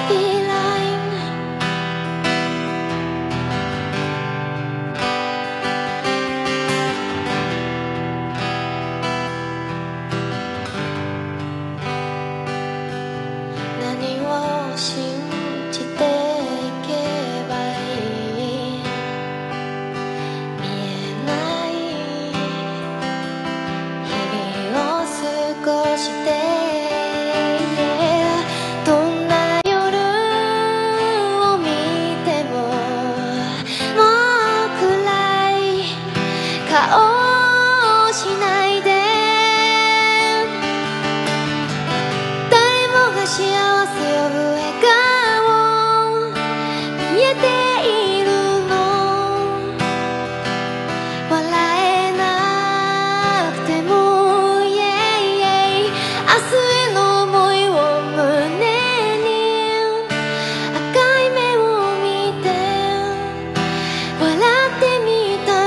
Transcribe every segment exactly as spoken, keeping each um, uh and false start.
happy line. Nani wo shinjite ikeba ii? Mienai日々を過ごして顔しないで、誰もが幸せを呼ぶ笑顔見えているの、笑えなくてもイエイイエイ、明日への想いを胸に赤い目を見て笑ってみた。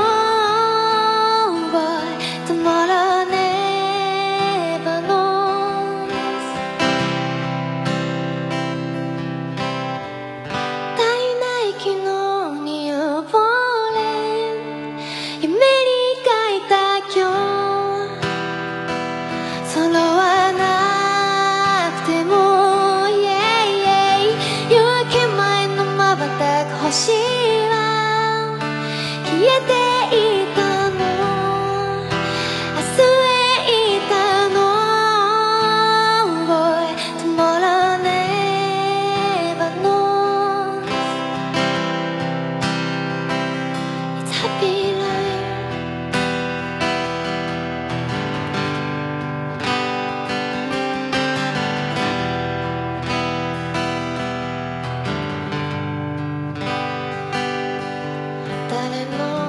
星は消えていたの、明日へいたの Boy tomorrow never knows It's happy life. 誰も